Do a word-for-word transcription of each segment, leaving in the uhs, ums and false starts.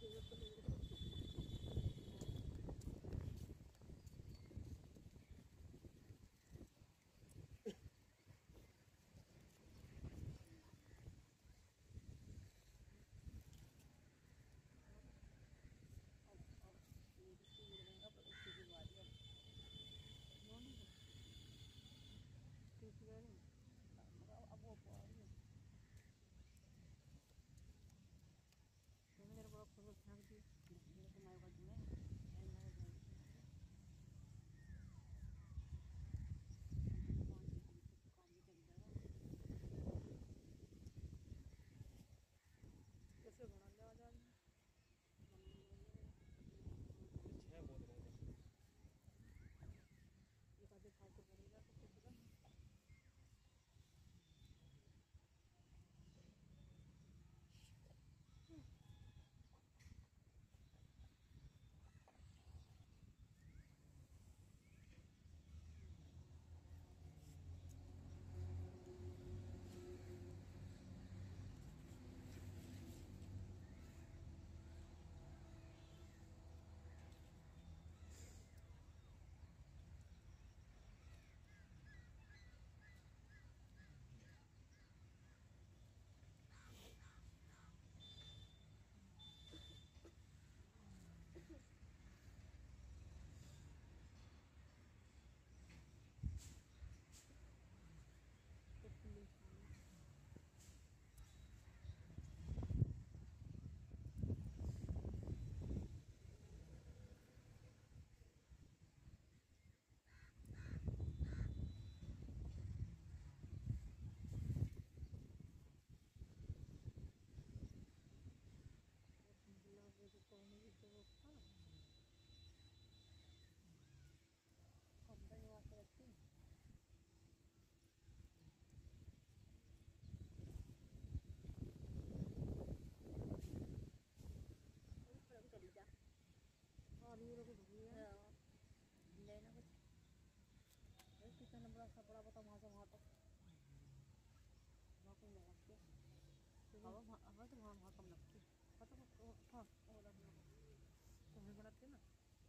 कैसे बना ले आ जाए एक आधे खाल तो बनेगा तो कुछ ना लेना कुछ कितना बड़ा सा बड़ा बता वहाँ से वहाँ तक वहाँ कोई नहीं रखते हवा हवा तो वहाँ वहाँ कम लगती पता हाँ तुम्हें बनाते ना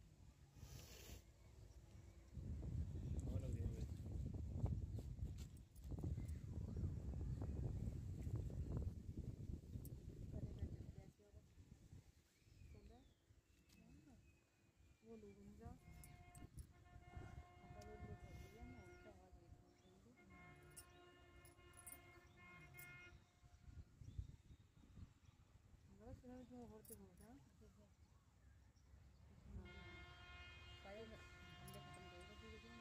वो लोग जा मैं जो होते हो ना सारे अंडे खत्म करेगा धीरे धीरे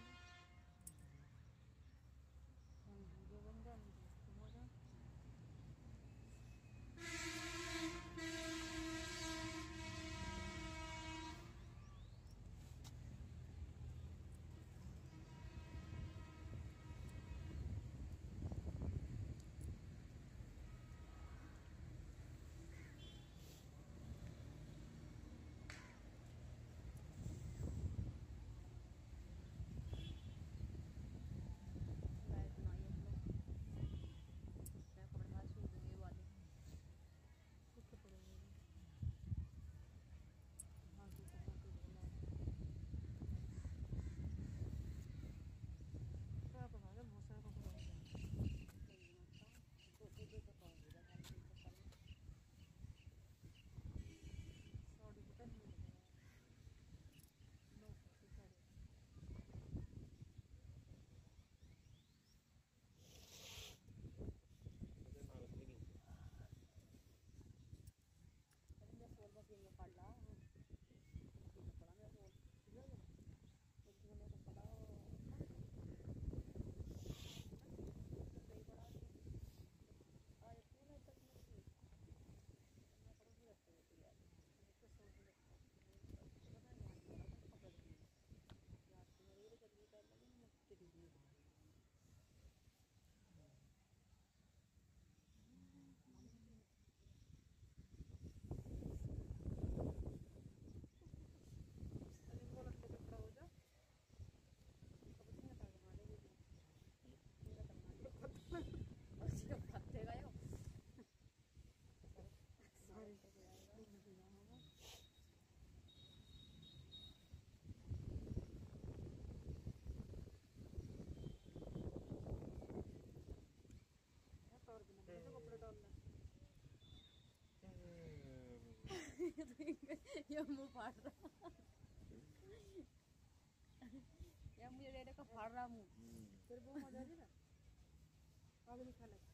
अंडे जो बन जाए खत्म हो जाए ये मुंह फाड़ रहा या मुझे डेरे का फाड़ रहा मुंह फिर वो मजा आ ना आगे निकाल ले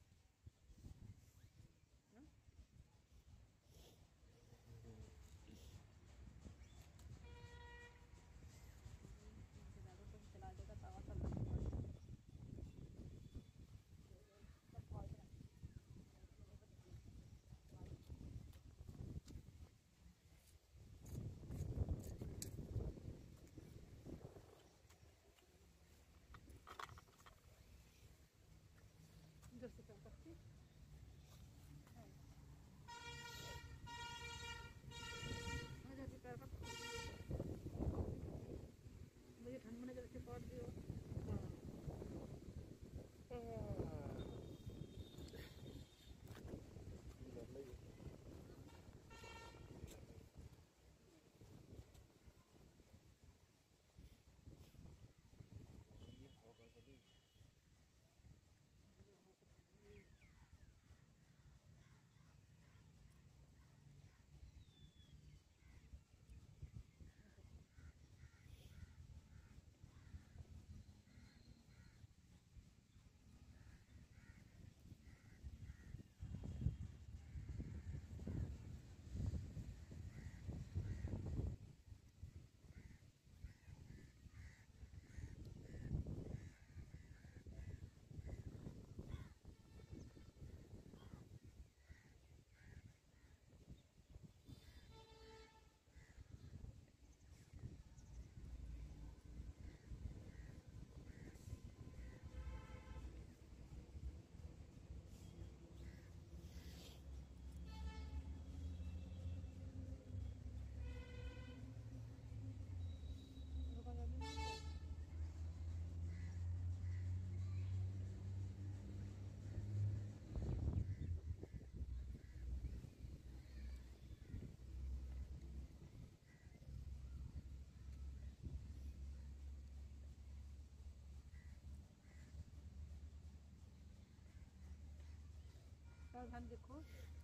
चला दो तुम चला देगा तवा सब इधर से कर सकती मुझे ठंड में नजर से पहुंच गई हो सावधान देखो।